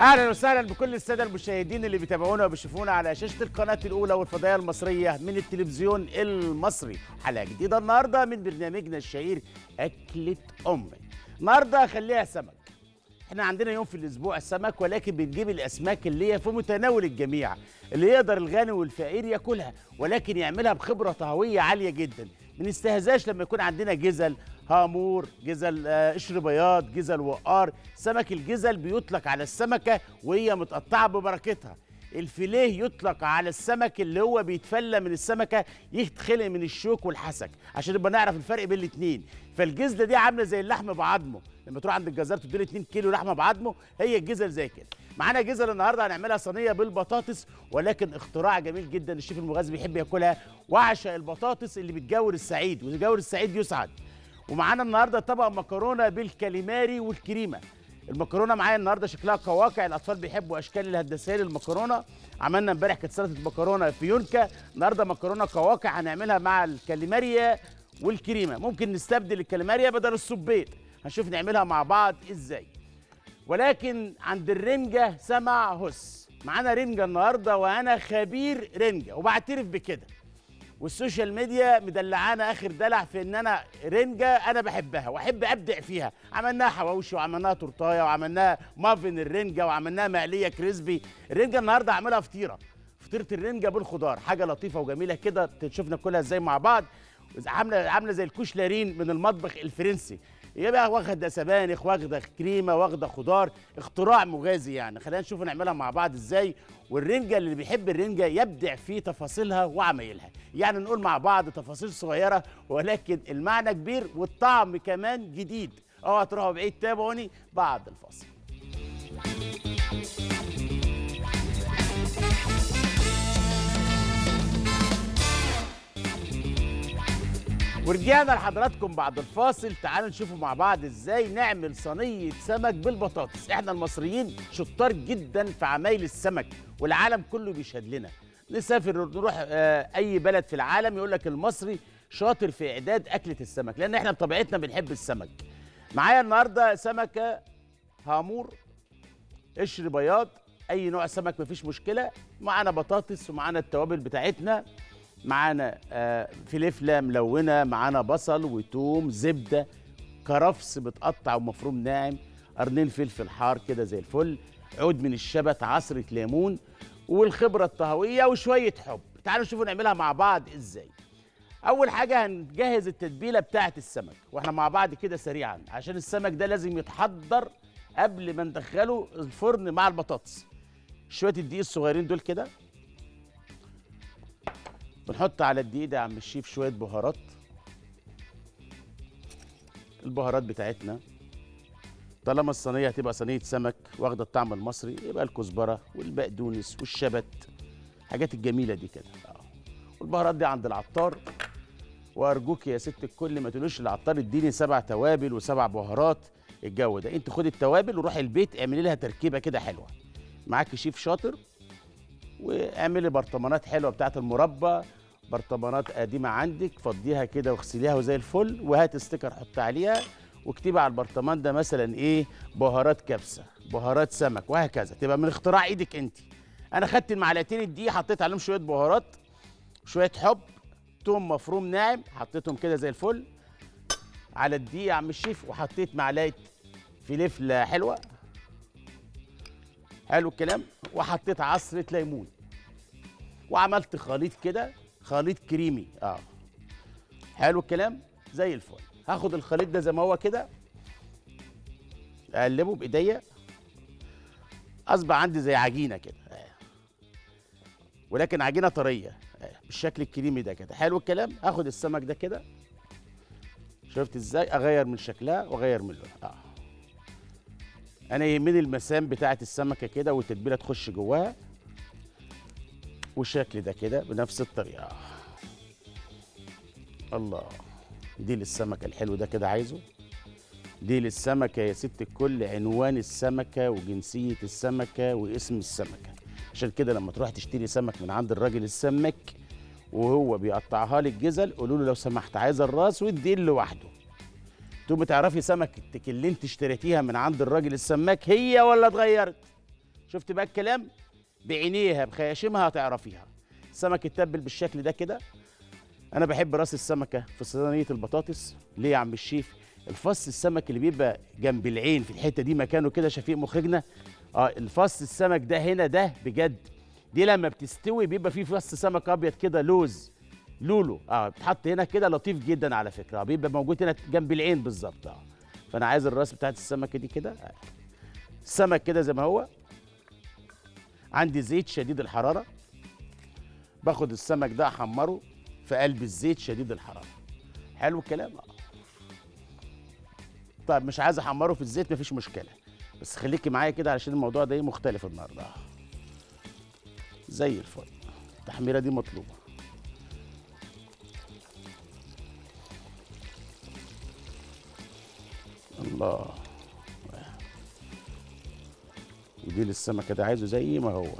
اهلا وسهلا بكل الساده المشاهدين اللي بيتابعونا وبيشوفونا على شاشه القناه الاولى والفضائيه المصريه من التلفزيون المصري. حلقه جديده النهارده من برنامجنا الشهير اكله امي. النهارده خليها سمك. احنا عندنا يوم في الاسبوع السمك، ولكن بنجيب الاسماك اللي هي في متناول الجميع، اللي يقدر الغني والفقير ياكلها، ولكن يعملها بخبره طهويه عاليه جدا. ما نستهزاش لما يكون عندنا جزل، هامور، جزل قشر بياض، جزل وقار. سمك الجزل بيطلق على السمكه وهي متقطعه ببركتها. الفيليه يطلق على السمك اللي هو بيتفلى من السمكه، يتخلق من الشوك والحسك، عشان نبقى نعرف الفرق بين الاثنين. فالجزله دي عامله زي اللحم بعظمه، لما تروح عند الجزار تديله 2 كيلو لحمه بعظمه، هي الجزل زي كده. معانا جزل النهارده هنعملها صينيه بالبطاطس، ولكن اختراع جميل جدا الشيف المغازي بيحب ياكلها، وعشق البطاطس اللي بتجور السعيد، وجور السعيد يسعد. ومعانا النهارده طبق مكرونه بالكاليماري والكريمه. المكرونه معايا النهارده شكلها قواقع، الاطفال بيحبوا اشكال الهندسيه للمكرونه. عملنا امبارح كانت سلطه مكرونه فيونكا، النهارده مكرونه قواقع هنعملها مع الكاليماريا والكريمه. ممكن نستبدل الكاليماريا بدل الصبيط، هنشوف نعملها مع بعض ازاي. ولكن عند الرنجه سمع هس. معانا رنجه النهارده وانا خبير رنجه وبعترف بكده، والسوشيال ميديا مدلعانا اخر دلع في ان انا رنجه انا بحبها واحب ابدع فيها. عملناها حواوشي، وعملناها تورتايه، وعملناها مافن الرنجه، وعملناها مقليه كريسبي. الرنجه النهارده هعملها فطيره الرنجه بالخضار، حاجه لطيفه وجميله كده. تشوف ناكلها ازاي مع بعض. عامله زي الكوشلارين من المطبخ الفرنسي، يبقى واخده سبانخ، واخده كريمه، واخده خضار. اختراع مغازي يعني. خلينا نشوف نعملها مع بعض ازاي. والرنجه اللي بيحب الرنجه يبدع في تفاصيلها وعمايلها، يعني نقول مع بعض تفاصيل صغيره ولكن المعنى كبير والطعم كمان جديد. اوعى تروحوا بعيد، تابعوني بعد الفاصل. ورجعنا لحضراتكم بعد الفاصل. تعالوا نشوفوا مع بعض ازاي نعمل صينيه سمك بالبطاطس. احنا المصريين شطار جدا في عمايل السمك، والعالم كله بيشهد لنا. نسافر نروح اي بلد في العالم يقول لك المصري شاطر في اعداد اكله السمك، لان احنا بطبيعتنا بنحب السمك. معايا النهارده سمكه هامور، قشر بياض، اي نوع سمك مفيش مشكله. معانا بطاطس، ومعانا التوابل بتاعتنا، معانا فلفله ملونه، معانا بصل وتوم، زبده، كرفس متقطع ومفروم ناعم، قرنين فلفل حار كده زي الفل، عود من الشبت، عصره ليمون، والخبره الطهويه وشويه حب. تعالوا نشوفوا نعملها مع بعض ازاي. اول حاجه هنجهز التتبيله بتاعه السمك، واحنا مع بعض كده سريعا، عشان السمك ده لازم يتحضر قبل ما ندخله الفرن مع البطاطس. شويه الدقيق الصغيرين دول كده، بنحط على الدقيق ده يا عم الشيف شويه بهارات. البهارات بتاعتنا طالما الصينيه هتبقى صينيه سمك واخده الطعم المصري، يبقى الكزبره والبقدونس والشبت، الحاجات الجميله دي كده. والبهارات دي عند العطار، وارجوك يا ست الكل ما تقولوش للعطار اديني 7 توابل و7 بهارات. الجو ده انت خدي التوابل وروحي البيت اعملي لها تركيبه كده حلوه. معاكي شيف شاطر، واعملي برطمانات حلوه بتاعت المربى، برطمانات قديمه عندك فضيها كده واغسليها وزي الفل، وهات ستيكر حط عليها واكتبي على البرطمان ده مثلا ايه، بهارات كبسه، بهارات سمك، وهكذا. تبقى من اختراع ايدك انت. انا خدت المعلقتين الدقيق حطيت عليهم شويه بهارات، شويه حب، توم مفروم ناعم، حطيتهم كده زي الفل على الدقيق يا عم الشيف، وحطيت معلقه فلفله حلوه، حلو الكلام، وحطيت عصره ليمون، وعملت خليط كده، خليط كريمي. حلو الكلام زي الفل. هاخد الخليط ده زي ما هو كده، اقلبه بايديا، اصبح عندي زي عجينه كده، ولكن عجينه طريه بالشكل الكريمي ده كده. حلو الكلام. هاخد السمك ده كده، شفت ازاي اغير من شكلها واغير من لونها. انا يهمني المسام بتاعه السمكه كده، والتتبيله تخش جواها، والشكل ده كده بنفس الطريقه. الله، دي للسمكه الحلو ده كده عايزه. دي للسمكه يا ست الكل، عنوان السمكه وجنسيه السمكه واسم السمكه. عشان كده لما تروح تشتري سمك من عند الراجل السمك وهو بيقطعها لك جزل، قولوا له لو سمحت عايز الراس والديل لوحده. تقومي تعرفي سمكتك اللي انت اشتريتيها من عند الراجل السماك هي ولا اتغيرت. شفت بقى الكلام؟ بعينيها بخياشيمها هتعرفيها. السمك يتبل بالشكل ده كده. انا بحب راس السمكه في صينيه البطاطس. ليه يا عم الشيف؟ الفص السمك اللي بيبقى جنب العين في الحته دي مكانه كده، شفيق مخرجنا. الفص السمك ده هنا ده بجد، دي لما بتستوي بيبقى فيه فص سمك ابيض كده، لوز لولو. بتحط هنا كده لطيف جدا على فكره. بيبقى موجود هنا جنب العين بالظبط. فانا عايز الراس بتاعت السمكه دي كده. السمك كده زي ما هو. عندي زيت شديد الحراره، باخد السمك ده احمره في قلب الزيت شديد الحراره. حلو الكلام. طيب مش عايز احمره في الزيت، مفيش مشكله، بس خليكي معايا كده علشان الموضوع ده مختلف النهارده. زي الفل. التحميره دي مطلوبه. الله. ودي للسمكه ده عايزه زي ما هو،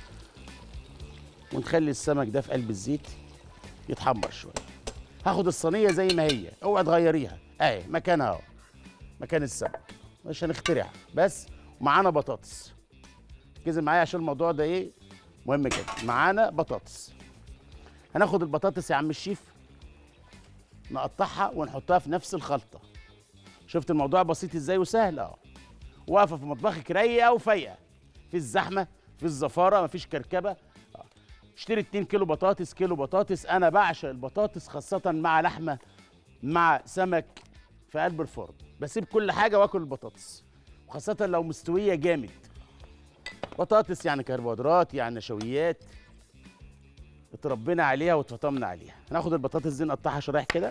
ونخلي السمك ده في قلب الزيت يتحمر شويه. هاخد الصينيه زي ما هي، اوعى تغيريها، اهي مكانها اهو، مكان السمك، مش هنخترعها. بس ومعانا بطاطس. ركزي معايا عشان الموضوع ده مهم جدا. معانا بطاطس. هناخد البطاطس يا عم الشيف، نقطعها ونحطها في نفس الخلطه. شفت الموضوع بسيط ازاي وسهل؟ واقفه في مطبخك رايقه وفايقه، في الزحمه، في الزفاره، مفيش كركبه. اشتري 2 كيلو بطاطس، كيلو بطاطس. انا بعشق البطاطس خاصه مع لحمه، مع سمك في قلب الفرن. بسيب كل حاجه واكل البطاطس، وخاصه لو مستويه جامد. بطاطس يعني كربوهيدرات، يعني نشويات، اتربينا عليها واتفطمنا عليها. هناخد البطاطس دي نقطعها شرايح كده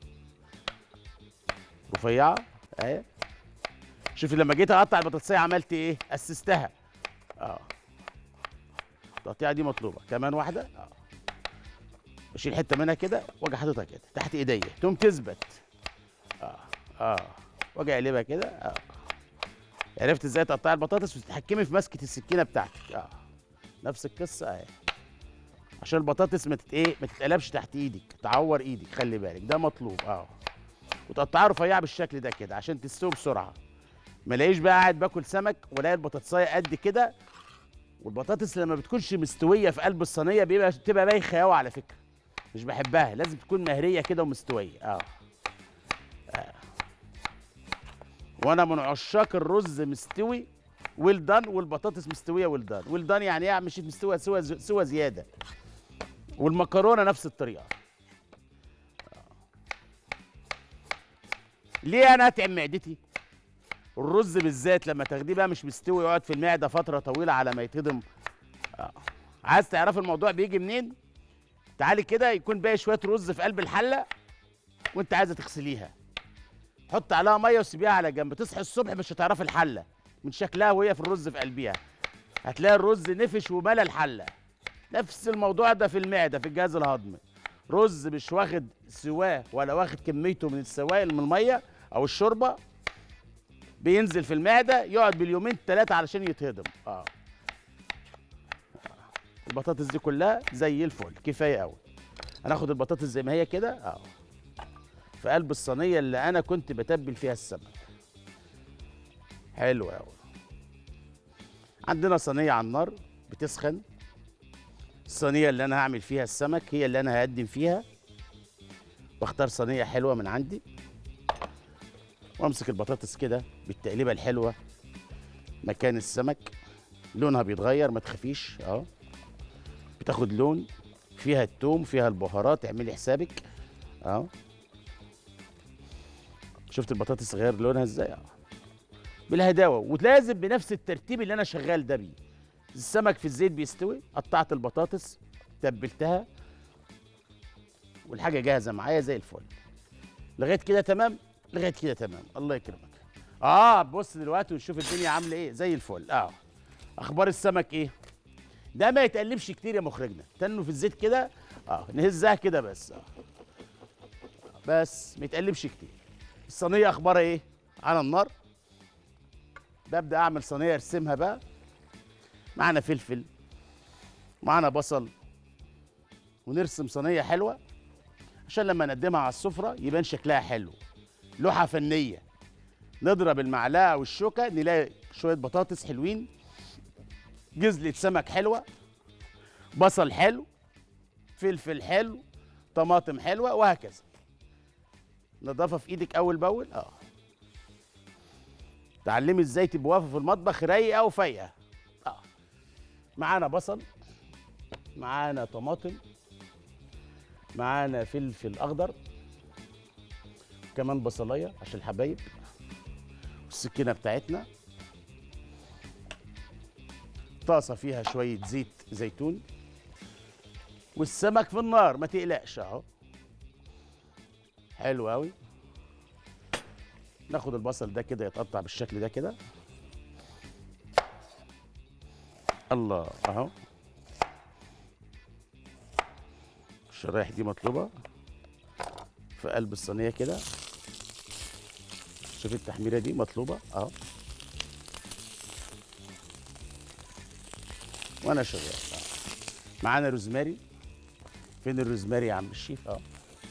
رفيعه اهي. شوفي لما جيت اقطع البطاطسيه عملت ايه؟ اسستها. التقطيعه دي مطلوبه. كمان واحده. بشيل حته منها كده واجي حاططها كده تحت ايديا تقوم تثبت. واجي اقلبها كده. عرفت ازاي تقطعي البطاطس وتتحكمي في مسكه السكينه بتاعتك. نفس القصه اهي، عشان البطاطس ما تتقلبش تحت ايدك، تعور ايدك. خلي بالك ده مطلوب. وتقطعها رفيعه بالشكل ده كده عشان تستوي بسرعه. ما الاقيش بقى قاعد باكل سمك والاقي البطاطسايه قد كده، والبطاطس لما بتكونش مستويه في قلب الصينيه بتبقى بايخه قوي على فكره. مش بحبها، لازم تكون مهريه كده ومستويه. وانا من عشاق الرز مستوي ويل دان، والبطاطس مستويه ويل دان. ويل دان يعني ايه يا عم؟ مش مستويه سوى زياده. والمكرونه نفس الطريقه. ليه انا اتعب معدتي؟ الرز بالذات لما تاخديه بقى مش مستوي يقعد في المعده فتره طويله على ما يتهضم. عايز تعرف الموضوع بيجي منين؟ تعالي كده يكون باقي شويه رز في قلب الحله وانت عايزه تغسليها، حط عليها ميه وسيبيها على جنب. تصحي الصبح مش هتعرفي الحله من شكلها وهي في الرز في قلبيها، هتلاقي الرز نفش وملى الحله. نفس الموضوع ده في المعده، في الجهاز الهضمي. رز مش واخد سواه ولا واخد كميته من السوائل من الميه او الشوربه، بينزل في المعده يقعد باليومين 3 علشان يتهضم. البطاطس دي كلها زي الفل، كفايه قوي. هناخد البطاطس زي ما هي كده في قلب الصينيه اللي انا كنت بتبل فيها السمك. حلو قوي. عندنا صينيه على النار بتسخن. الصينيه اللي انا هعمل فيها السمك هي اللي انا هقدم فيها. واختار صينيه حلوه من عندي، وامسك البطاطس كده بالتقليبه الحلوه مكان السمك. لونها بيتغير، ما تخافيش. بتاخد لون، فيها التوم، فيها البهارات، اعملي حسابك. شفت البطاطس غير لونها ازاي؟ بالهداوه. ولازم بنفس الترتيب اللي انا شغال ده بيه. السمك في الزيت بيستوي، قطعت البطاطس، تبلتها، والحاجه جاهزه معايا زي الفل. لغايه كده تمام، لغايه كده تمام. الله يكرمك. بص دلوقتي ونشوف الدنيا عامله ايه. زي الفل. اخبار السمك ايه؟ ده ما يتقلبش كتير يا مخرجنا، تنه في الزيت كده. نهزها كده بس. بس ما يتقلبش كتير. الصينيه اخبارها ايه؟ على النار. ببدا اعمل صينيه ارسمها بقى. معانا فلفل، معانا بصل، ونرسم صينيه حلوه عشان لما نقدمها على السفره يبان شكلها حلو. لوحه فنيه. نضرب المعلقه والشوكه نلاقي شويه بطاطس حلوين جزلة سمك حلوة، بصل حلو، فلفل حلو، طماطم حلوة، وهكذا. نضافة في ايدك اول باول. تعلمي ازاي تبقى واقفة في المطبخ رايقة وفايقة. معانا بصل، معانا طماطم، معانا فلفل اخضر، كمان بصلايه عشان الحبايب، والسكينه بتاعتنا، طاسه فيها شويه زيت زيتون، والسمك في النار ما تقلقش اهو. حلو قوي. ناخد البصل ده كده يتقطع بالشكل ده كده. الله اهو. الشرايح دي مطلوبه في قلب الصينيه كده. شوف التحميره دي مطلوبه اهو. وانا شغال اهو. معانا روزماري. فين الروزماري يا عم الشيف؟ اهو.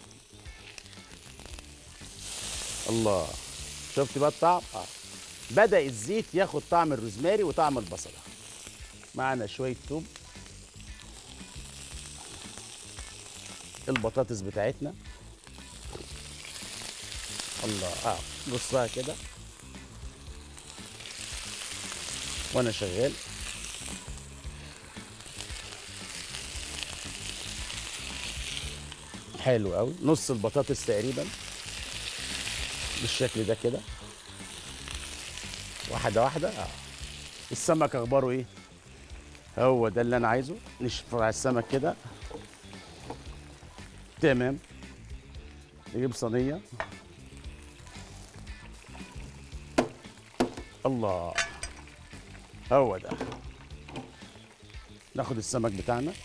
الله. شفت بقى الطعم؟ بدأ الزيت ياخد طعم الروزماري وطعم البصله. معانا شويه توم، البطاطس بتاعتنا. الله نصها كده وانا شغال. حلو قوي. نص البطاطس تقريبا بالشكل ده كده، واحده واحده. السمك اخباره ايه؟ هو ده اللي انا عايزه. نشفط على السمك كده. تمام. نجيب صينيه. الله. هو ده. ناخد السمك بتاعنا.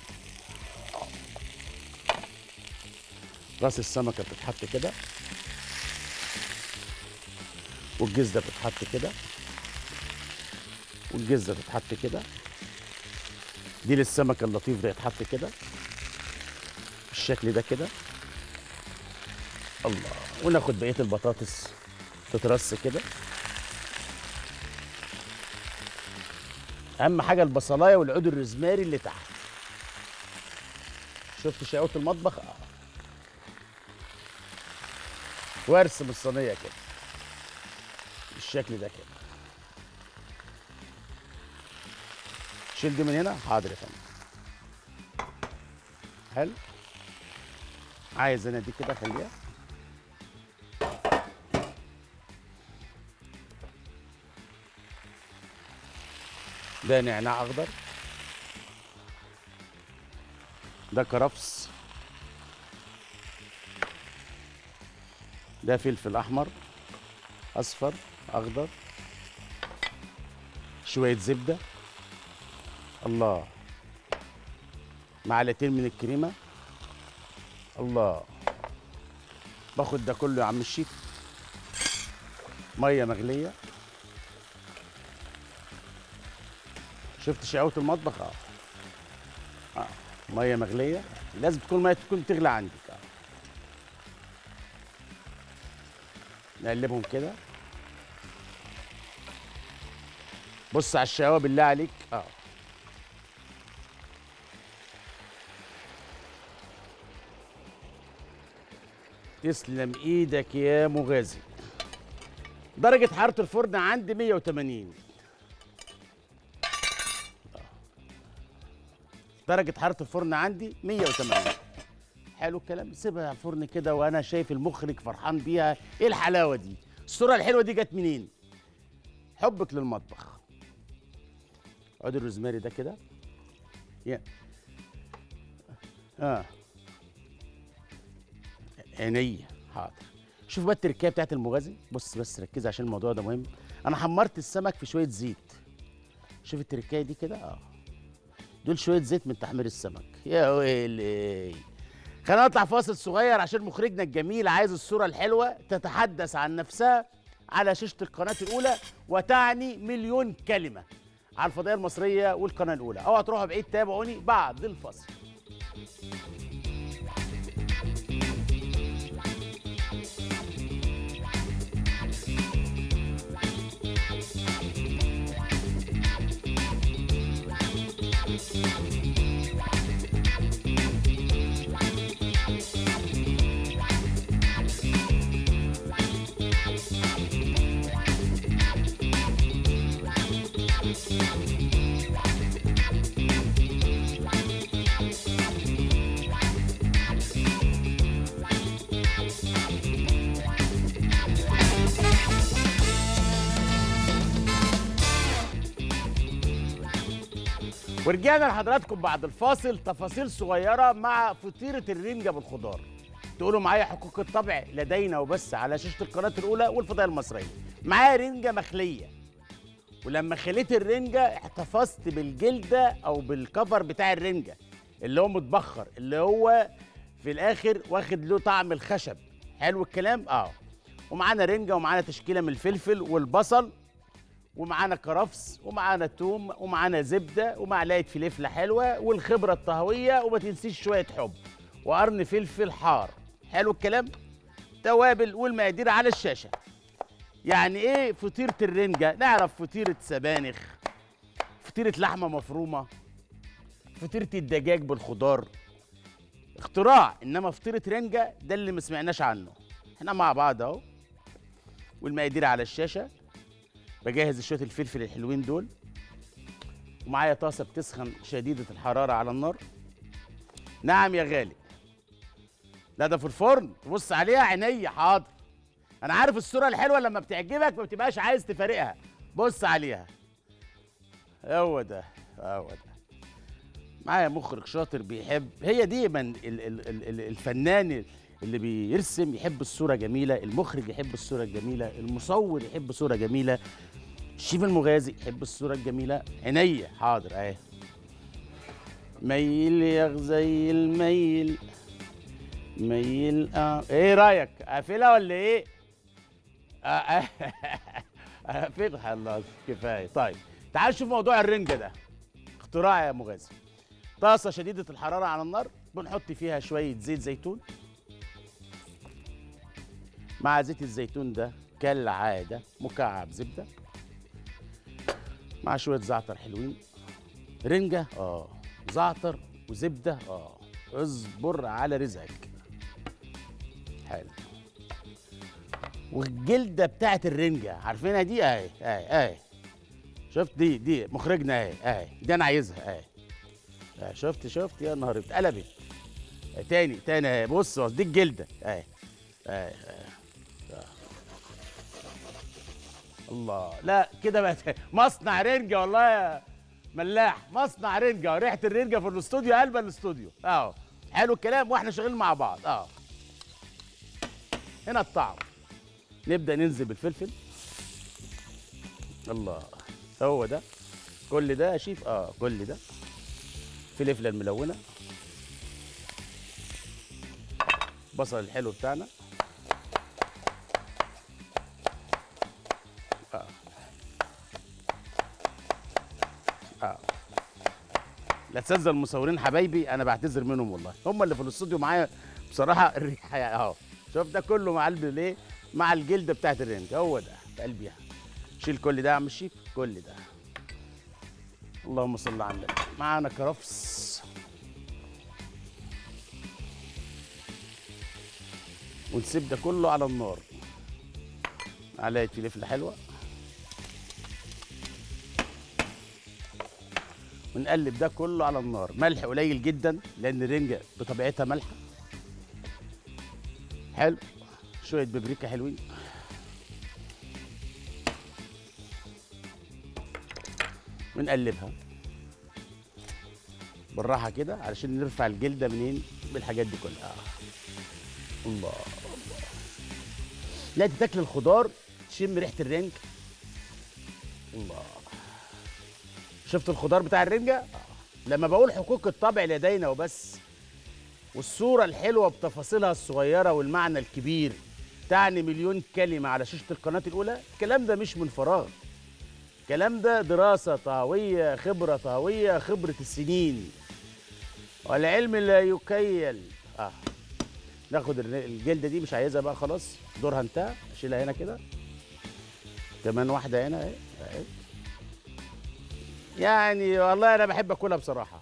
راس السمكه بتتحط كده، والجزده بتتحط كده، والجزده بتتحط كده. دي للسمك اللطيف ده يتحط كده بالشكل ده كده. الله. وناخد بقيه البطاطس تترص كده. اهم حاجه البصلايه والعود الروزماري اللي تحت. شفت شقاوة المطبخ؟ وارسم الصينيه كده بالشكل ده كده. شيل دي من هنا. حاضر يا فندم. حلو. عايز انا دي كده اخليها. ده نعناع اخضر، ده كرفس، ده فلفل احمر، اصفر، اخضر، شويه زبده. الله. معلقتين من الكريمه. الله. باخد ده كله يا عم الشيف. ميه مغليه. شفت شقاوة المطبخ؟ ميه مغليه. لازم تكون الميه تكون بتغلى عندك. نقلبهم كده. بص على الشقاوة بالله عليك. تسلم ايدك يا مغازي. درجة حرارة الفرن عندي 180. درجة حرارة الفرن عندي 180. حلو الكلام. سيبها على الفرن كده وانا شايف المخرج فرحان بيها. ايه الحلاوة دي؟ الصورة الحلوة دي جت منين؟ حبك للمطبخ. عود الروزماري ده كده. عينيا. حاضر. شوف بقى التركية بتاعت المغازي. بص بس ركزي عشان الموضوع ده مهم. انا حمرت السمك في شوية زيت. شوف التركية دي كده. دول شوية زيت من تحمير السمك. يا ويلي. خلينا نطلع فاصل صغير عشان مخرجنا الجميل عايز الصورة الحلوة تتحدث عن نفسها على شاشة القناة الأولى وتعني مليون كلمة على الفضائية المصرية والقناة الأولى. اوعوا تروحوا بعيد. تابعوني بعد الفاصل. ورجعنا لحضراتكم بعد الفاصل، تفاصيل صغيرة مع فطيرة الرنجة بالخضار. تقولوا معايا حقوق الطبع لدينا وبس على شاشة القناة الأولى والفضائية المصرية. معايا رنجة مخلية، ولما خليت الرنجة احتفظت بالجلدة أو بالكفر بتاع الرنجة اللي هو متبخر، اللي هو في الآخر واخد له طعم الخشب. حلو الكلام؟ ومعانا رنجة ومعانا تشكيلة من الفلفل والبصل ومعانا كرفس ومعانا توم ومعانا زبده ومعلقه فلفله حلوه والخبره الطهويه، وما تنسيش شويه حب وقرن فلفل حار. حلو الكلام. توابل والمقادير على الشاشه. يعني ايه فطيره الرنجه؟ نعرف فطيره سبانخ، فطيره لحمه مفرومه، فطيره الدجاج بالخضار، اختراع. انما فطيره رنجه ده اللي ما سمعناش عنه. احنا مع بعض اهو، والمقادير على الشاشه. بجهز شويه الفلفل الحلوين دول، ومعايا طاسه بتسخن شديده الحراره على النار. نعم يا غالي. لا ده في الفرن، تبص عليها عينيا. حاضر، انا عارف الصوره الحلوه لما بتعجبك ما بتبقاش عايز تفارقها. بص عليها، هو ده هو ده. معايا مخرج شاطر بيحب، هي دي من الفنان اللي بيرسم يحب الصورة جميلة، المخرج يحب الصورة الجميلة، المصور يحب صورة جميلة، الشيف المغازي يحب الصورة الجميلة. عينيا. حاضر اهي. ميل يا زي الميل، ميل. ايه رأيك؟ اقفلها ولا ايه؟ اقفلها. خلاص كفاية. طيب تعال نشوف موضوع الرنجة ده، اختراع يا مغازي. طاسة شديدة الحرارة على النار، بنحط فيها شوية زيت زيتون. مع زيت الزيتون ده كالعادة مكعب زبدة، مع شوية زعتر حلوين. رنجة زعتر وزبدة اصبر على رزقك. حلو. والجلدة بتاعت الرنجة عارفينها دي؟ اهي شفت؟ دي مخرجنا اهي دي انا عايزها اهي. شفت يا نهار اتقلبت. تاني اهي. بص دي الجلدة اهي. الله، لا كده بقى مصنع رنجة والله يا ملاح، مصنع رنجة وريحة الرنجة في الاستوديو، قلب الاستوديو حلو الكلام واحنا شغالين مع بعض. هنا الطعم. نبدأ ننزل بالفلفل. الله، هو ده كل ده يا شيف. كل ده فلفلة الملونة، بصل الحلو بتاعنا. لا تسذل المصورين حبايبي، انا بعتذر منهم والله، هم اللي في الاستوديو معايا بصراحه. الريحه يعني شوف ده كله مع قلب الايه، مع الجلده بتاعت الرنج. هو ده في قلبيها. شيل كل ده يا عم الشيف، كل ده. اللهم صل على النبي. معانا كرفس، ونسيب ده كله على النار. معلقه فلفل حلوه، ونقلب ده كله على النار. ملح قليل جدا لان الرنجه بطبيعتها مالحه. حلو. شويه بابريكا حلوين، ونقلبها بالراحه كده علشان نرفع الجلده منين بالحاجات دي كلها. الله. لا تاكل الخضار تشم ريحه الرنج. الله. شفت الخضار بتاع الرنجة؟ لما بقول حقوق الطبع لدينا وبس، والصورة الحلوة بتفاصيلها الصغيرة والمعنى الكبير تعني مليون كلمة على شاشة القناة الأولى. الكلام ده مش من فراغ، الكلام ده دراسة طهوية، خبرة طهوية، خبرة السنين، والعلم لا يكيل. ناخد الجلدة دي، مش عايزها بقى خلاص، دورها انتهى. اشيلها هنا كده، كمان واحدة هنا اهي. يعني والله انا بحب اكلها بصراحه.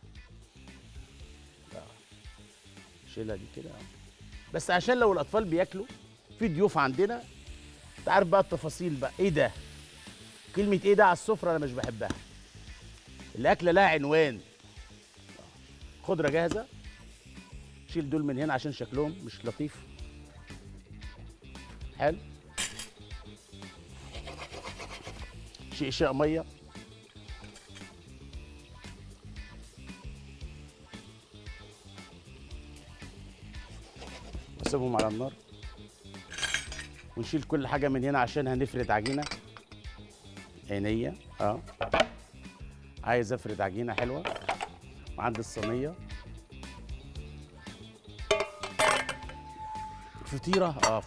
شيلها دي كده بس عشان لو الاطفال بياكلوا، في ضيوف عندنا، انت عارف بقى التفاصيل بقى. ايه ده؟ كلمه ايه ده على السفره انا مش بحبها. الاكله لها عنوان. خضره جاهزه، شيل دول من هنا عشان شكلهم مش لطيف. حلو. شقشاق ميه، واسيبهم على النار ونشيل كل حاجه من هنا عشان هنفرد عجينه. عينيا عايز افرد عجينه حلوه. وعند الصينيه فطيره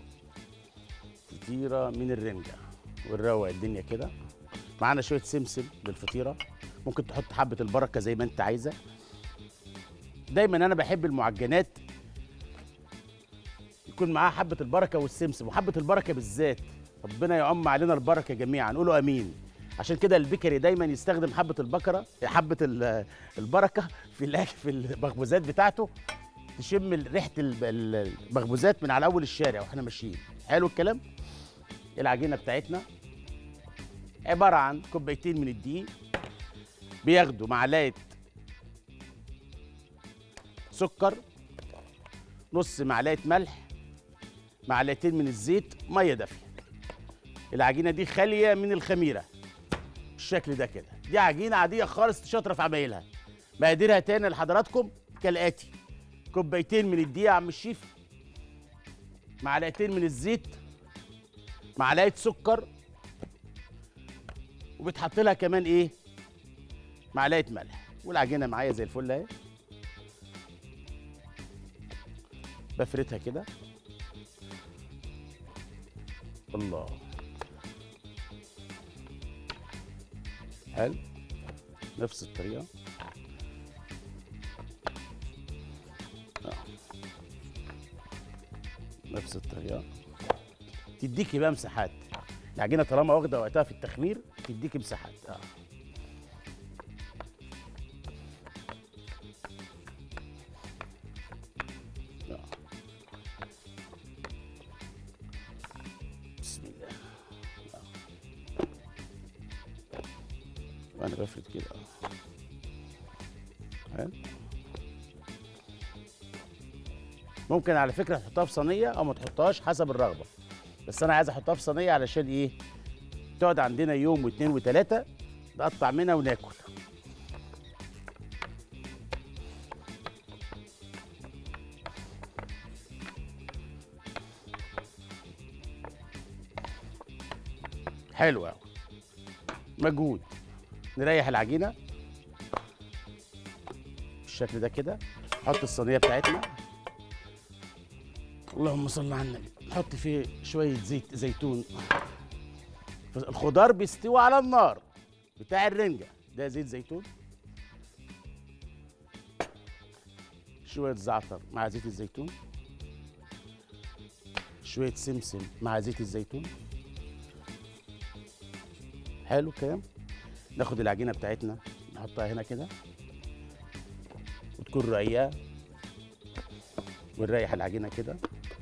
فطيره من الرنجه. ونروق الدنيا كده. معانا شويه سمسم للفطيره، ممكن تحط حبه البركه زي ما انت عايزه. دايما انا بحب المعجنات يكون معاها حبه البركه والسمسم، وحبه البركه بالذات. ربنا يعم علينا البركه جميعا، نقولوا امين. عشان كده البيكري دايما يستخدم حبه البركه في المخبوزات بتاعته. تشم ريحه المخبوزات من على اول الشارع واحنا ماشيين. حلو الكلام. العجينه بتاعتنا عباره عن كوبايتين من الدقيق، بياخدوا معلقه سكر، نص معلقه ملح، معلقتين من الزيت، ميه دافيه. العجينه دي خاليه من الخميره بالشكل ده كده. دي عجينه عاديه خالص، شاطره في عمايلها. مقاديرها تاني لحضراتكم كالاتي: كوبايتين من الدقيق يا عم الشيف، معلقتين من الزيت، معلقه سكر، وبتحط لها كمان معلقه ملح. والعجينه معايا زي الفل اهي. بفردها كده. الله، حلو. نفس الطريقه. نفس الطريقه. تديكي بقى مساحات. العجينه طالما واخده وقتها في التخمير تديكي مساحات. بسم الله. وانا بفرد كده. حلو. ممكن على فكره تحطها في صينيه او ما تحطهاش حسب الرغبه، بس انا عايز احطها في صينيه علشان تقعد عندنا يوم واثنين وثلاثه، نقطع منها وناكل. حلو قوي. مجهود. نريح العجينه بالشكل ده كده. نحط الصينيه بتاعتنا. اللهم صل على النبي. نحط فيه شويه زيت زيتون. الخضار بيستوي على النار بتاع الرنجه. ده زيت زيتون، شويه زعتر مع زيت الزيتون، شويه سمسم مع زيت الزيتون. حلو الكلام. ناخد العجينه بتاعتنا نحطها هنا كده وتكون رقيقه، ونريح العجينه كده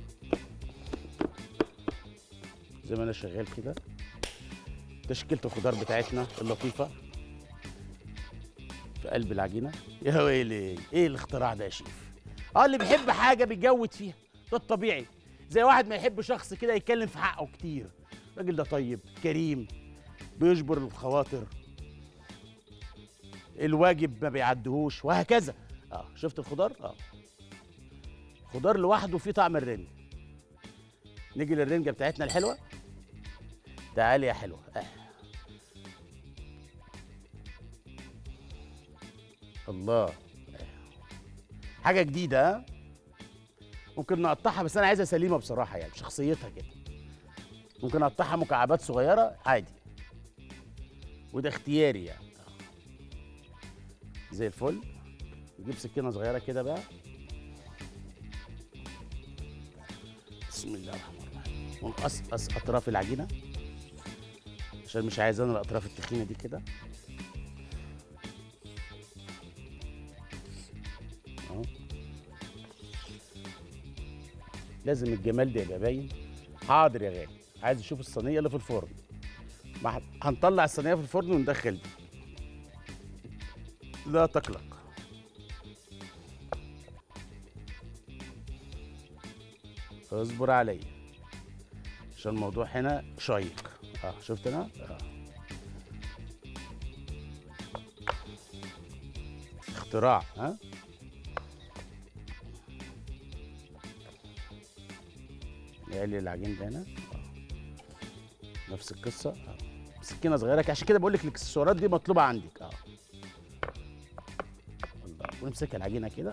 زي ما انا شغال كده. تشكيله الخضار بتاعتنا اللطيفه في قلب العجينه. يا ويلي، ايه الاختراع ده يا شيف؟ اللي بيحب حاجه بيجود فيها، ده الطبيعي. زي واحد ما يحب شخص كده يتكلم في حقه كتير. الراجل ده طيب كريم، بيجبر الخواطر، الواجب ما بيعدهوش، وهكذا. شفت الخضار؟ خضار لوحده فيه طعم الرنج. نيجي للرنجه بتاعتنا الحلوه. تعالي يا حلوه. الله. حاجه جديده. ممكن نقطعها، بس انا عايزها سليمه بصراحه، يعني بشخصيتها كده. ممكن اقطعها مكعبات صغيره عادي، وده اختياري يعني. زي الفل. نجيب سكينه صغيره كده بقى. بسم الله الرحمن الرحيم. ونقصقص اطراف العجينه عشان مش عايز انا الاطراف التخينه دي كده. اهو. لازم الجمال ده يبقى باين. حاضر يا غالي. عايز اشوف الصينيه اللي في الفرن. هنطلع الصينيه في الفرن وندخل دي. لا تقلق. اصبر عليا عشان الموضوع هنا شيق. شفت انا؟ اختراع. نقلل العجين ده هنا. نفس القصه. سكينه صغيره عشان كده بقول لك الاكسسوارات دي مطلوبه عندك. الله، ونمسك العجينه كده.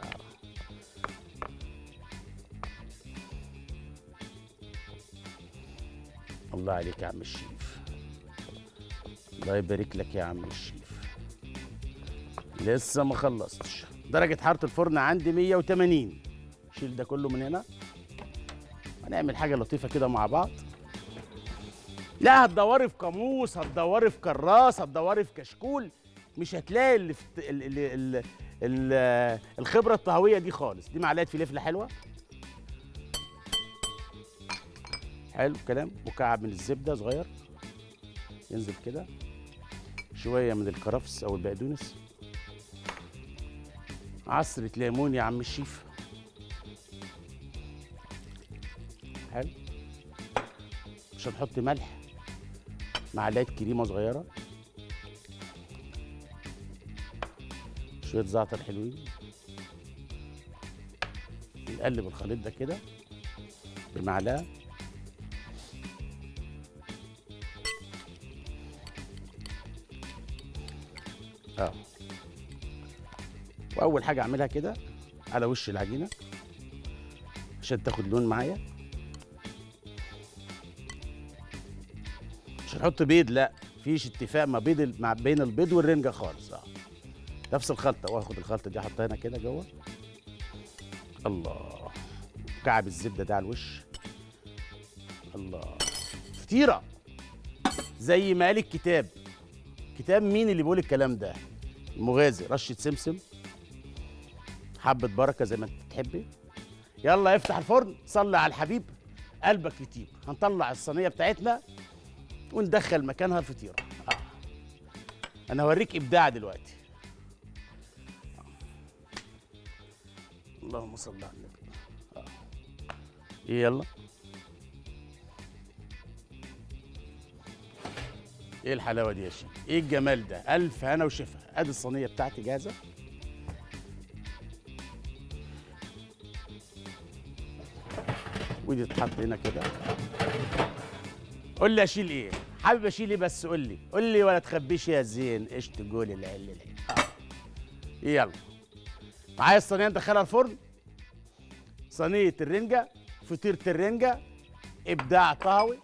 الله عليك يا عم الشيف، الله يبارك لك يا عم الشيف. لسه ما خلصتش. درجه حراره الفرن عندي 180. شيل ده كله من هنا. هنعمل حاجه لطيفه كده مع بعض. لا هتدوري في قاموس، هتدوري في كراس، هتدوري في كشكول، مش هتلاقي اللي في الخبره الطهويه دي خالص. دي معلقه فلفله حلوه. حلو الكلام. مكعب من الزبده صغير ينزل كده. شويه من الكرفس او البقدونس. عصره ليمون يا عم الشيف. حلو. مش هنحط ملح. معلقه كريمه صغيره. شويه زعتر حلوين. نقلب الخليط ده كده بمعلقه. واول حاجه اعملها كده على وش العجينه عشان تاخد لون معايا. مش هنحط بيض، لا فيش اتفاق ما بين البيض والرنجه خالص. نفس الخلطه. واخد الخلطه دي احطها هنا كده جوه. الله، مكعب الزبده ده على الوش. الله، فطيره زي ما قال الكتاب. كتاب مين اللي بيقول الكلام ده؟ المغازي. رشه سمسم، حبه بركه زي ما انت تحبي. يلا افتح الفرن، صلي على الحبيب، قلبك يطيب. هنطلع الصينيه بتاعتنا وندخل مكانها الفطيره. انا هوريك ابداع دلوقتي. اللهم صل على النبي. يلا. ايه الحلاوه دي يا شيخ؟ ايه الجمال ده؟ الف هنا وشفا. ادي الصينيه بتاعتي جاهزه. ودي تتحط هنا كده. قول لي اشيل ايه؟ حابب اشيل ايه بس قول لي، قول لي ولا تخبيش يا زين. قشط جول العل. يلا. معايا الصينيه ندخلها الفرن. صينيه الرنجه، فطيره الرنجه، ابداع طهوي.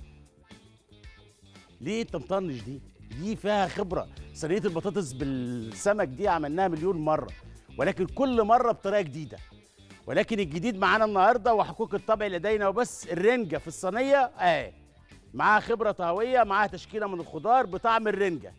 ليه انت مطنش دي فيها خبره. صينيه البطاطس بالسمك دي عملناها مليون مره، ولكن كل مره بطريقه جديده. ولكن الجديد معانا النهارده وحقوق الطبع لدينا وبس. الرنجه في الصينيه اهي، معاها خبره طهويه، معاها تشكيله من الخضار بطعم الرنجه.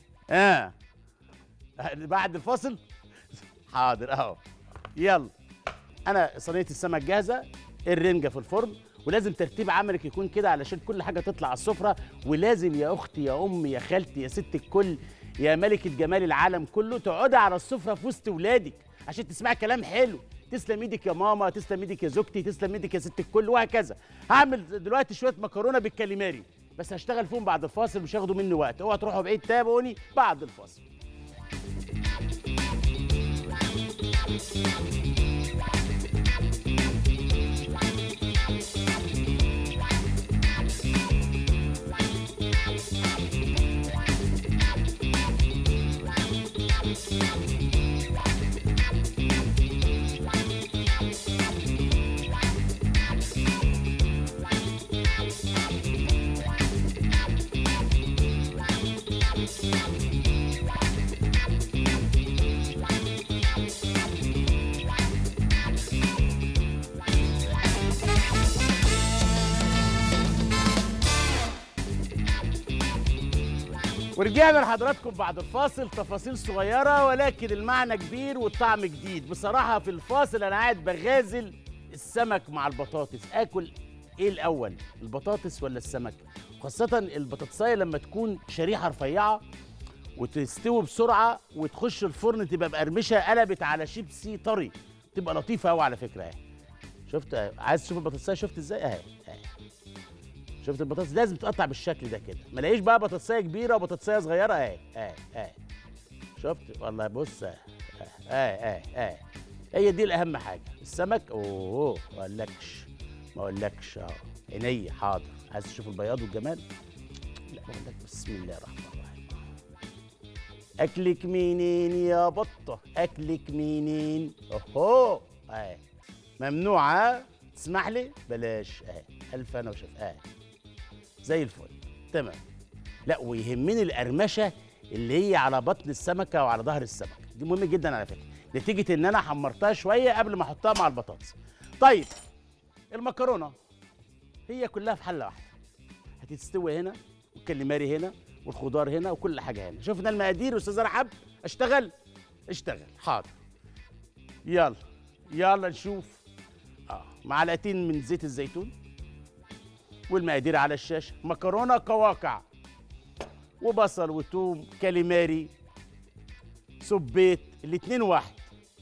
بعد الفاصل. حاضر اهو. يلا. انا صينيه السمك جاهزه، الرنجه في الفرن. ولازم ترتيب عملك يكون كده علشان كل حاجه تطلع على السفره. ولازم يا اختي يا امي يا خالتي يا ست الكل يا ملكه جمال العالم كله تقعدي على السفره في وسط ولادك عشان تسمعي كلام حلو. تسلم ايدك يا ماما، تسلم ايدك يا زوجتي، تسلم ايدك يا ست الكل، وهكذا. هعمل دلوقتي شويه مكرونه بالكاليماري بس هشتغل فيهم بعد الفاصل، مش هياخدوا مني وقت. اوعوا تروحوا بعيد، تابعوني بعد الفاصل. ورجعنا لحضراتكم بعد الفاصل. تفاصيل صغيرة ولكن المعنى كبير والطعم جديد. بصراحة في الفاصل أنا قاعد بغازل السمك مع البطاطس. آكل إيه الأول؟ البطاطس ولا السمك؟ خاصة البطاطساية لما تكون شريحة رفيعة وتستوي بسرعة وتخش الفرن تبقى مقرمشة قلبت على شيبسي طري، تبقى لطيفة أوي على فكرة. أهي شفت؟ عايز تشوف البطاطساية شفت إزاي؟ أهي شفت البطاطس لازم تقطع بالشكل ده كده. ما الاقيش بقى بطاطسايه كبيره وبطاطسايه صغيره. اهي شفت والله. بص اهي هي دي الاهم حاجه. السمك اوه ما اقولكش ما اقولكش عينيا حاضر. عايز تشوف البياض والجمال؟ لا بقول لك بسم الله الرحمن الرحيم. اكلك منين يا بطه؟ اكلك منين؟ اوهو ممنوعه. تسمح لي؟ بلاش. الف انا وشف زي الفل. تمام. لا ويهمني القرمشه اللي هي على بطن السمكه وعلى ظهر السمكه، دي مهمه جدا على فكره، نتيجه ان انا حمرتها شويه قبل ما احطها مع البطاطس. طيب المكرونه هي كلها في حله واحده، هتستوي هنا والكاليماري هنا والخضار هنا وكل حاجه هنا. شفنا المقادير يا استاذ رحاب؟ اشتغل حاضر. يلا نشوف. معلقتين من زيت الزيتون والمقادير على الشاشه. مكرونه قواقع وبصل وتوم كاليماري سبيت، الاتنين واحد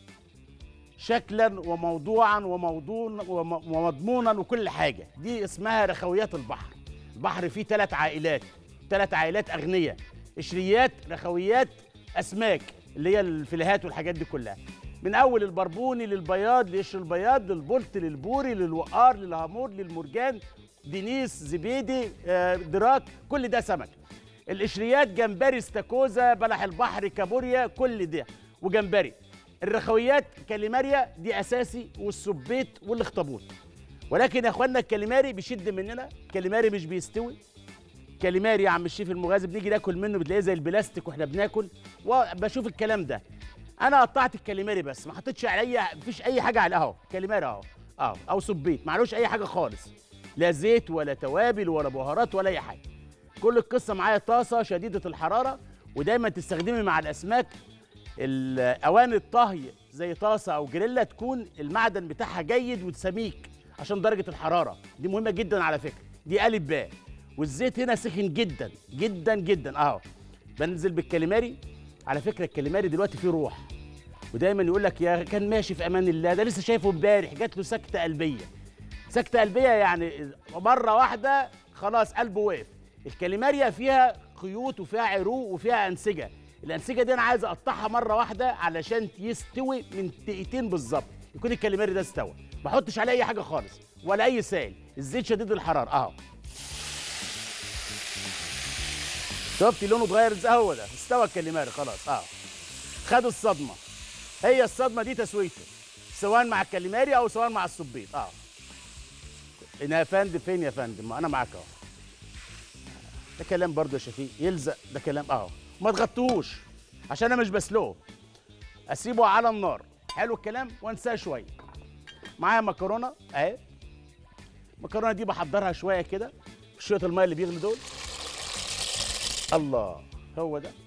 شكلا وموضوعا ومضمونا وكل حاجه. دي اسمها رخويات البحر. البحر فيه ثلاث عائلات اغنياء: قشريات، رخويات، اسماك اللي هي الفيليهات والحاجات دي كلها، من اول البربوني للبياض لقشر البياض للبلط للبوري للوقار للهامور للمرجان دينيس زبيدي دراك، كل ده سمك. القشريات جمبري استاكوزا بلح البحر كابوريا كل ده وجمبري. الرخويات كاليماريا دي اساسي والسبيت والاخطبوط. ولكن يا اخوانا الكاليماري بيشد مننا، الكاليماري مش بيستوي. كاليماري يا عم الشيف المغازي بنيجي ناكل منه بتلاقيه زي البلاستيك واحنا بناكل، وبشوف الكلام ده. انا قطعت الكاليماري بس ما حطيتش عليه، مفيش اي حاجه على اهو كاليماري او سبيت، معلوش اي حاجه خالص، لا زيت ولا توابل ولا بهارات ولا اي حاجه. كل القصه معايا طاسه شديده الحراره، ودايما تستخدمي مع الاسماك الاواني الطهي زي طاسه او جريلا تكون المعدن بتاعها جيد وسميك عشان درجه الحراره دي مهمه جدا على فكره، دي الف باء. والزيت هنا سخن جدا جدا جدا بنزل بالكاليماري. على فكره الكاليماري دلوقتي فيه روح، ودايما يقول لك يا كان ماشي في امان الله، ده لسه شايفه امبارح جات له سكته قلبيه. سكته قلبيه يعني مره واحده خلاص قلبه وقف. الكاليماريا فيها خيوط وفيها عروق وفيها انسجه، الانسجه دي انا عايز اقطعها مره واحده علشان يستوي من دقيقتين بالظبط يكون الكاليماري ده استوى. ما احطش عليه اي حاجه خالص ولا اي سائل، الزيت شديد الحراره شفتي لونه اتغير ازاي؟ هو ده استوى الكاليماري خلاص. خد الصدمه، هي الصدمه دي تسويته، سواء مع الكاليماري او سواء مع السبيط. يا فندم فين يا فندم؟ ما انا معاك ده كلام برضه يا شفيق يلزق، ده كلام ما تغطوهوش عشان انا مش بسلقه، اسيبه على النار. حلو الكلام وانساه شويه. معايا مكرونه المكرونه دي بحضرها شويه كده في شويه الميه اللي بيغلي دول. الله، هو ده.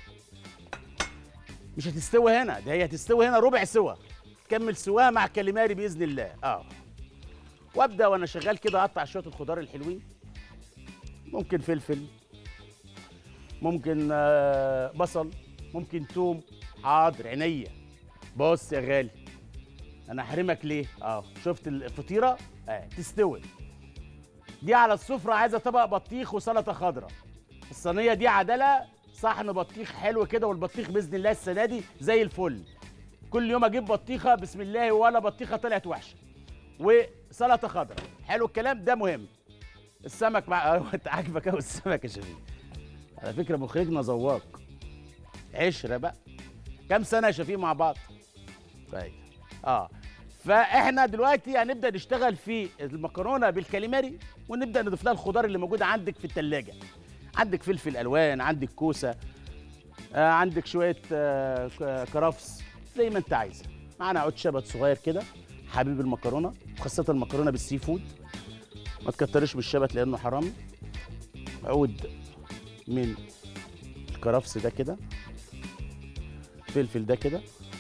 مش هتستوي هنا، ده هي هتستوي هنا ربع سوا، تكمل سواها مع الكاليماري باذن الله. وابدا وانا شغال كده اقطع شويه الخضار الحلوين، ممكن فلفل، ممكن بصل، ممكن توم. حاضر عينيا. بص يا غالي انا احرمك ليه؟ شفت الفطيره تستوي دي على السفره، عايزه طبق بطيخ وسلطه خضراء. الصينيه دي عدله صحن بطيخ حلو كده، والبطيخ باذن الله السنه دي زي الفل. كل يوم اجيب بطيخه بسم الله ولا بطيخه طلعت وحشه. وسلطه خضراء. حلو الكلام ده مهم. السمك مع انت عاجبك قوي السمك يا شفيق. على فكره مخرجنا ذواق، عشره بقى. كام سنه يا شفيق مع بعض؟ طيب فاحنا دلوقتي هنبدا نشتغل في المكرونه بالكاليماري، ونبدا نضيف لها الخضار اللي موجود عندك في الثلاجه. عندك فلفل الوان، عندك كوسه، عندك شويه كرفس زي ما انت عايزه. معانا عود شبت صغير كده حبيب المكرونه، وخاصه المكرونه بالسي فود، ما تكترش بالشبت لانه حرام. عود من الكرفس ده كده، الفلفل ده كده،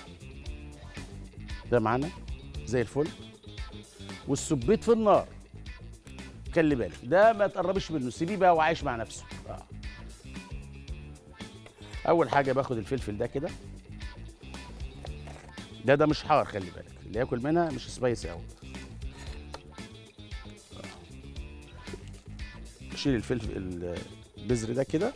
ده معانا زي الفل. والسبيط في النار، خلي بالك ده ما تقربش منه، سيبيه بقى وعايش مع نفسه. اول حاجه باخد الفلفل ده كده، ده مش حار، خلي بالك اللي ياكل منها مش سبايسي قوي. شيل الفلفل البذر ده كده،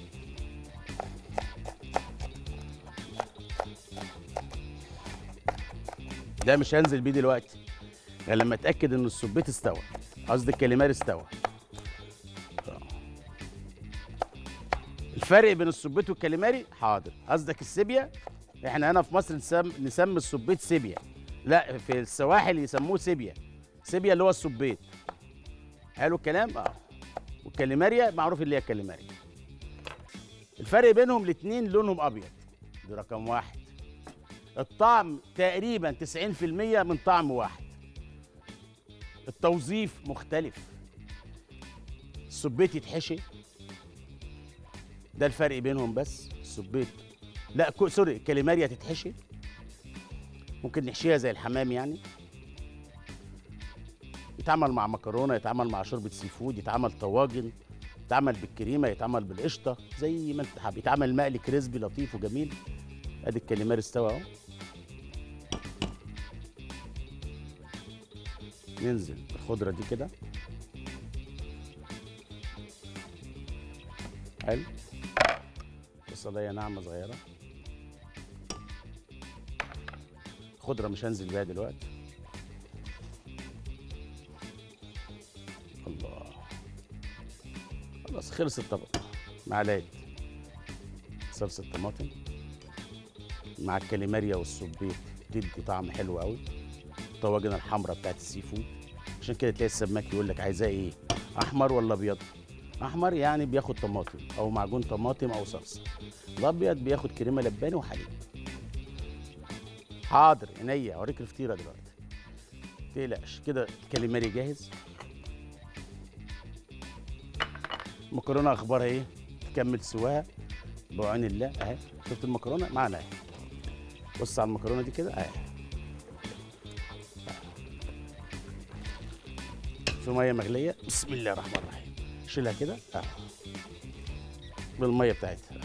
ده مش هنزل بيه دلوقتي غير لما اتاكد ان السبيط استوى. قصدي الكاليماري استوى. الفرق بين السبيط والكاليماري حاضر. قصدك السيبيا؟ احنا هنا في مصر نسمي السبيط سيبيا، لا في السواحل يسموه سيبيا. سيبيا اللي هو السبيط. حلو الكلام. والكاليماريا معروف اللي هي الكاليماريا. الفرق بينهم الاتنين لونهم ابيض، دي رقم واحد. الطعم تقريبا 90% من طعم واحد. التوظيف مختلف. السبيط يتحشي، ده الفرق بينهم. بس السبيط لا سوري، الكاليماريا تتحشي، ممكن نحشيها زي الحمام يعني. يتعمل مع مكرونه، يتعمل مع شوربه سي فود، يتعمل طواجن، يتعمل بالكريمه، يتعمل بالقشطه، زي ما انت حابب. يتعمل مقلي كريسبي لطيف وجميل. ادي الكاليماري استوى اهو. ننزل بالخضره دي كده. حلو. بصلايه ناعمه صغيره. خضره مش هنزل بيها دلوقتي. الله، خلاص خلص الطبق. معلقه صلصه طماطم مع الكاليماريا والسبيط تدي طعم حلو قوي. الطواجن الحمراء بتاعت السي فود، عشان كده تلاقي السماك يقول لك عايزاه ايه، احمر ولا ابيض؟ احمر يعني بياخد طماطم او معجون طماطم او صلصه. الابيض بياخد كريمه لباني وحليب. حاضر عينيا، اوريك الفطيره دلوقتي، متقلقش. كده الكاليماري جاهز. المكرونه اخبارها ايه؟ تكمل سواها بعون الله اهي. شفت المكرونه معانا اهي. بص على المكرونه دي كده اهي. في ميه مغليه، بسم الله الرحمن الرحيم. شيلها كده اهو بالميه بتاعتها.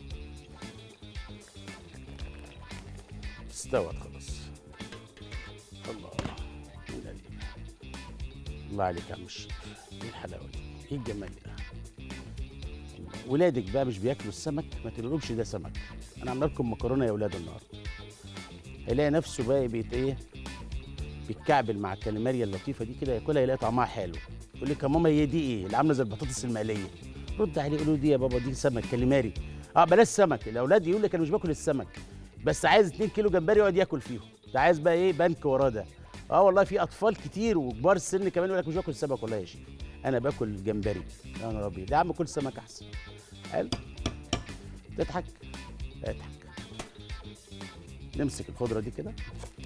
استوت خلاص. الله من قلبي. الله عليك يا عم الشيف، ايه الحلاوه دي، ايه الجمال ده. ولادك بقى مش بياكلوا السمك، ما تقولهمش ده سمك. انا عامله لكم مكرونه يا اولاد النهارده. هيلاقي نفسه بقى ايه، بيتكعبل مع الكاليماريا اللطيفه دي كده، ياكلها يلاقي طعمها حلو. يقول لك يا ماما هي دي ايه اللي عامله زي البطاطس المقليه؟ رد عليه قول له دي يا بابا دي سمك كاليماري. بلاش سمك. الاولاد يقول لك انا مش باكل السمك، بس عايز 2 كيلو جمبري يقعد ياكل فيهم. ده عايز بقى ايه، بنك وراه ده. والله في اطفال كتير وكبار السن كمان يقول لك مش باكل السمك. والله يا شيخ انا باكل جمبري. يا نهار ابيض يا عم، كل سمك احسن. حلو. تضحك اضحك. نمسك الخضره دي كده.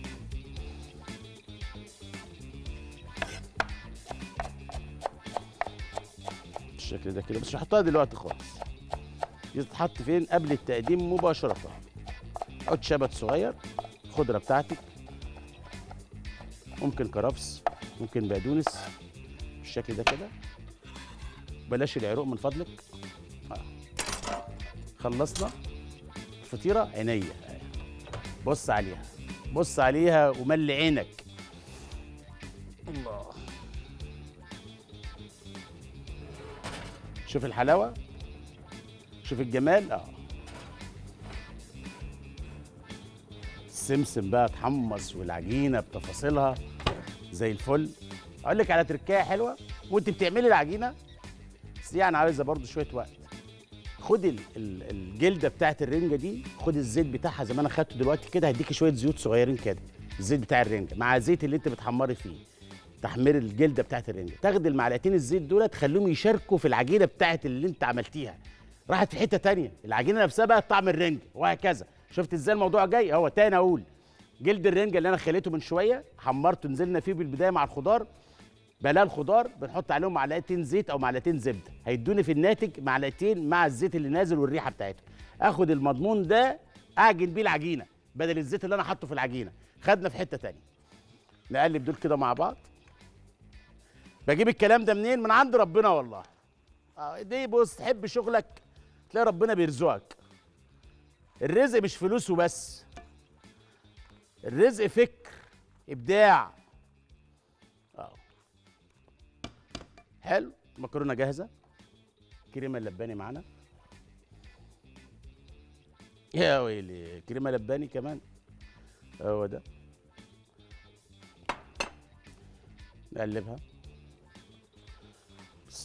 بالشكل ده كده، بس مش هحطها دلوقتي خالص. دي تتحط فين؟ قبل التقديم مباشره. حط شبت صغير، الخضره بتاعتك، ممكن كرفس، ممكن بقدونس، بالشكل ده كده. بلاش العروق من فضلك. خلصنا الفطيره. عينيا بص عليها، بص عليها وملي عينك. الله، شوف الحلاوه، شوف الجمال. السمسم بقى اتحمص والعجينه بتفاصيلها زي الفل. اقول لك على تركايه حلوه وانت بتعملي العجينه، بس يعني عايزه برضو شويه وقت. خدي الجلده بتاعت الرنجه دي، خدي الزيت بتاعها زي ما انا خدته دلوقتي كده. هديكي شويه زيوت صغيرين كده، الزيت بتاع الرنجه مع الزيت اللي انت بتحمري فيه، تحمير الجلده بتاعت الرنجه. تاخدي المعلقتين الزيت دول تخليهم يشاركوا في العجينه بتاعت اللي انت عملتيها. راحت في حته تانية العجينه نفسها بقى طعم الرنجه، وهكذا. شفت ازاي الموضوع جاي اهو. تاني اقول، جلد الرنجه اللي انا خليته من شويه حمرته، نزلنا فيه بالبدايه مع الخضار. بلا الخضار بنحط عليهم معلقتين زيت او معلقتين زبده، هيدوني في الناتج معلقتين مع الزيت اللي نازل والريحه بتاعته. اخد المضمون ده اعجن بيه العجينه بدل الزيت اللي انا حاطه في العجينه. خدنا في حته تانية. نقلب دول كده مع بعض. بجيب الكلام ده منين؟ من عند ربنا والله. دي بص، تحب شغلك تلاقي ربنا بيرزقك. الرزق مش فلوس وبس، الرزق فكر، ابداع. حلو. المكرونه جاهزه، كريمه اللباني معانا. يا ويلي، كريمه لباني كمان، هو ده. نقلبها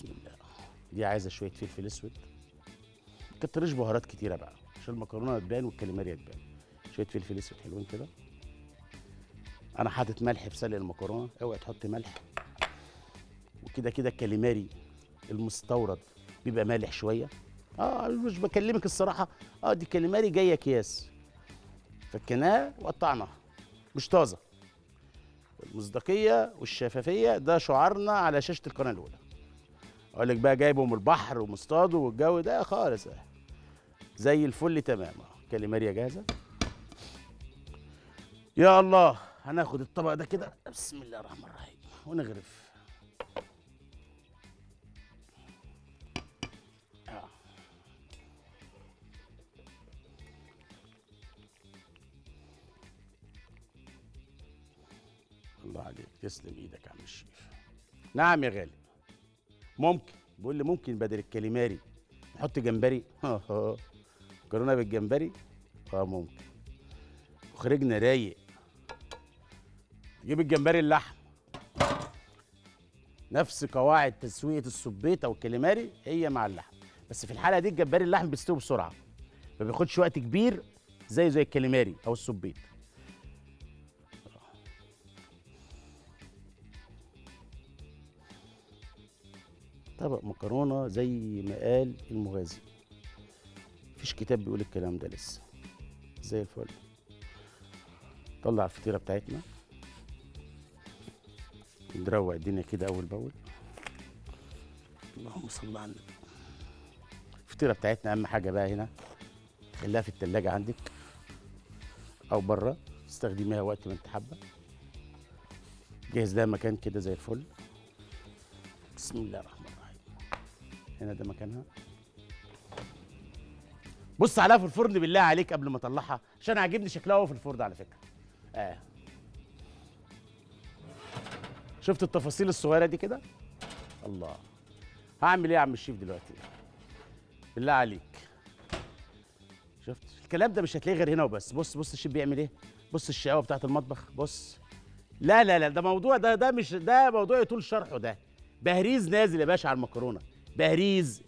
بسم الله. دي عايزه شويه فلفل اسود، كترش بهارات كتيره بقى عشان المكرونه تبان والكاليماريا تبان. شويه فلفل اسود حلوين كده. انا حاطط ملح في سلق المكرونه، اوعي تحط ملح. وكده كده الكاليماري المستورد بيبقى مالح شويه. مش بكلمك الصراحه، دي كاليماري جايه اكياس، فكناها وقطعناها مش طازه. المصداقيه والشفافيه ده شعارنا على شاشه القناه الاولى. اقول لك بقى جايبه من البحر ومصطاده والجو ده خالص زي الفل تمام. كاليماريا جاهزه. يا الله، هناخد الطبق ده كده بسم الله الرحمن الرحيم ونغرف. الله عليك، تسلم ايدك يا عم الشيف. نعم يا غالي. ممكن، بيقول لي ممكن بدل الكاليماري نحط جمبري. مكرونه بالجمبري، ممكن. وخرجنا رايق. تجيب الجمبري اللحم، نفس قواعد تسويه السبيط او الكاليماري هي مع اللحم، بس في الحاله دي الجمبري اللحم بيستوي بسرعه، ما بياخدش وقت كبير زي الكاليماري او السبيط. طبق مكرونه زي ما قال المغازي، مفيش كتاب بيقول الكلام ده لسه. زي الفل. نطلع الفطيره بتاعتنا، نروق الدنيا كده اول باول. اللهم صل على النبي. الفطيره بتاعتنا اهم حاجه بقى هنا خليها في التلاجة عندك او بره، استخدميها وقت ما انت حابه. جهز لها مكان كده زي الفل. بسم الله الرحمن الرحيم. هنا ده مكانها. بص عليها في الفرن بالله عليك قبل ما اطلعها، عشان عاجبني شكلها هو في الفرن على فكره. شفت التفاصيل الصغيره دي كده؟ الله. هعمل ايه يا عم الشيف دلوقتي؟ بالله عليك. شفت الكلام ده مش هتلاقيه غير هنا وبس. بص الشيف بيعمل ايه؟ بص الشقاوه بتاعت المطبخ. بص. لا لا لا، ده موضوع، ده مش ده موضوع يطول شرحه. ده بهريز نازل يا باشا على المكرونه، بهريز.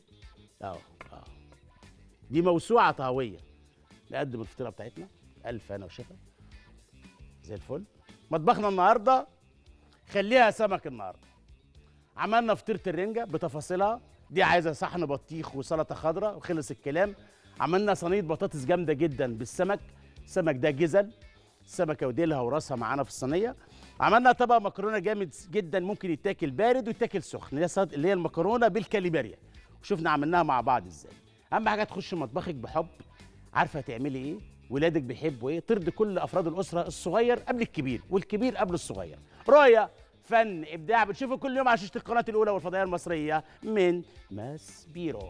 دي موسوعه طهويه. نقدم الفطيره بتاعتنا. الف انا وشفا. زي الفل. مطبخنا النهارده خليها سمك. النهارده عملنا فطيره الرنجه بتفاصيلها دي، عايزه صحن بطيخ وسلطه خضراء وخلص الكلام. عملنا صينيه بطاطس جامده جدا بالسمك. السمك ده جزل، السمكه وديلها وراسها معانا في الصينيه. عملنا طبق مكرونه جامد جدا، ممكن يتاكل بارد ويتاكل سخن، اللي هي المكرونه بالكاليماريا. وشفنا عملناها مع بعض ازاي. اهم حاجه تخش مطبخك بحب، عارفه هتعملي ايه، ولادك بيحبوا ايه، ترضي كل افراد الاسره، الصغير قبل الكبير والكبير قبل الصغير. رؤيه، فن، ابداع، بتشوفوا كل يوم على شاشه القناه الاولى والفضائيه المصريه من ماسبيرو.